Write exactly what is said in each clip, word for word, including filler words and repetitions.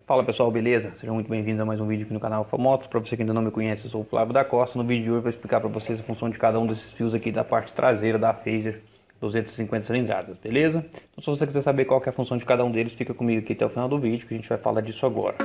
Fala pessoal, beleza? Sejam muito bem-vindos a mais um vídeo aqui no canal Famotos. Para você que ainda não me conhece, eu sou o Flávio da Costa. No vídeo de hoje eu vou explicar para vocês a função de cada um desses fios aqui da parte traseira da Phaser duzentos e cinquenta cilindradas, beleza? Então se você quiser saber qual que é a função de cada um deles, fica comigo aqui até o final do vídeo que a gente vai falar disso agora.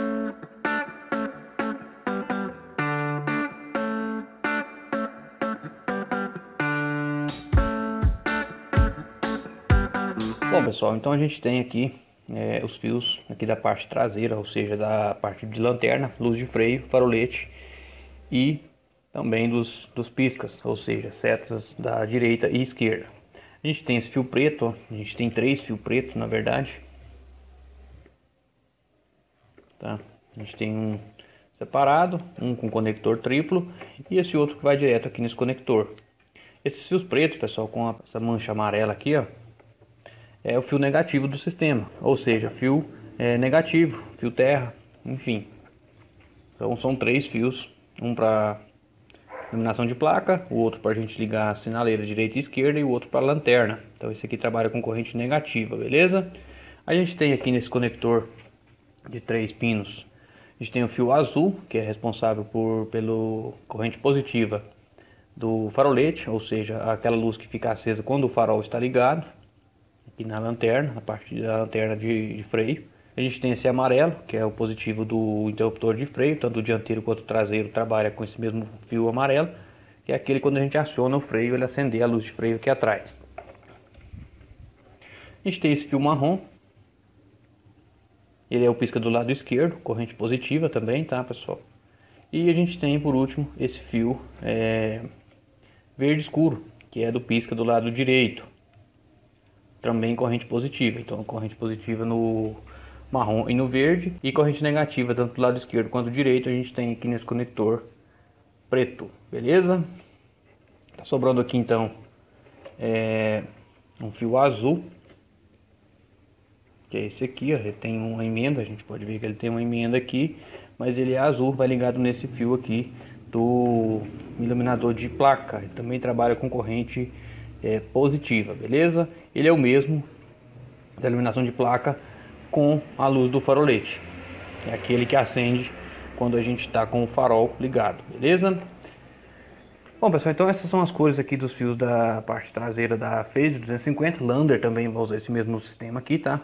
Bom pessoal, então a gente tem aqui É, os fios aqui da parte traseira, ou seja, da parte de lanterna, luz de freio, farolete e também dos, dos piscas, ou seja, setas da direita e esquerda. A gente tem esse fio preto, ó, a gente tem três fios pretos na verdade. Tá? A gente tem um separado, um com conector triplo e esse outro que vai direto aqui nesse conector. Esses fios pretos, pessoal, com a, essa mancha amarela aqui, ó, é o fio negativo do sistema, ou seja, fio é, negativo, fio terra, enfim. Então são três fios, um para iluminação de placa, o outro para a gente ligar a sinaleira direita e esquerda e o outro para a lanterna. Então esse aqui trabalha com corrente negativa, beleza? A gente tem aqui nesse conector de três pinos, a gente tem o fio azul, que é responsável por pela corrente positiva do farolete, ou seja, aquela luz que fica acesa quando o farol está ligado. Aqui na lanterna, a parte da lanterna de, de freio. A gente tem esse amarelo, que é o positivo do interruptor de freio, tanto o dianteiro quanto o traseiro trabalha com esse mesmo fio amarelo, que é aquele quando a gente aciona o freio, ele acender a luz de freio aqui atrás. A gente tem esse fio marrom, ele é o pisca do lado esquerdo, corrente positiva também, tá pessoal? E a gente tem por último esse fio é, verde escuro, que é do pisca do lado direito. Também corrente positiva, então corrente positiva no marrom e no verde e corrente negativa tanto do lado esquerdo quanto do direito a gente tem aqui nesse conector preto, beleza? Tá sobrando aqui então é, um fio azul, que é esse aqui, ó, ele tem uma emenda, a gente pode ver que ele tem uma emenda aqui, mas ele é azul, vai ligado nesse fio aqui do iluminador de placa, ele também trabalha com corrente É, positiva, beleza? Ele é o mesmo da iluminação de placa com a luz do farolete, é aquele que acende quando a gente está com o farol ligado, beleza? Bom pessoal, então essas são as cores aqui dos fios da parte traseira da Phaser duzentos e cinquenta. Lander também vai usar esse mesmo sistema aqui, tá?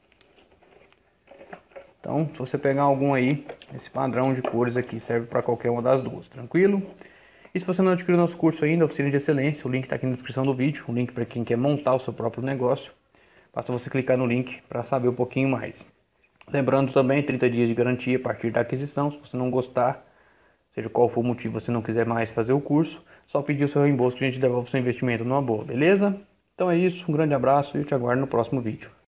Então se você pegar algum aí, esse padrão de cores aqui serve para qualquer uma das duas, tranquilo? E se você não adquiriu nosso curso ainda, Oficina de Excelência, o link está aqui na descrição do vídeo, o link para quem quer montar o seu próprio negócio. Basta você clicar no link para saber um pouquinho mais. Lembrando também, trinta dias de garantia a partir da aquisição. Se você não gostar, seja qual for o motivo, você não quiser mais fazer o curso, só pedir o seu reembolso que a gente devolve o seu investimento numa boa, beleza? Então é isso, um grande abraço e eu te aguardo no próximo vídeo.